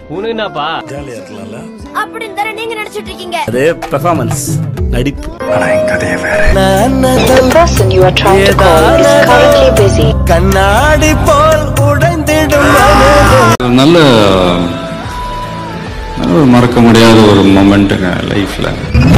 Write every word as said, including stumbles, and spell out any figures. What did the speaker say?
உனக்கு என்னப்பா ஜாலியா இருக்கலாம்ல அப்படின்னு தானே நீங்க நினைச்சிட்டு இருக்கீங்க. அது பெர்ஃபார்மன்ஸ் நடிப்பு. ஆனா என் கதையே வேற. The person you are trying to call is currently busy. கண்ணாடி போல் உடைந்திடும் நல்ல நல்ல மறக்க முடியாத ஒரு மொமெண்ட் லைஃப்ல.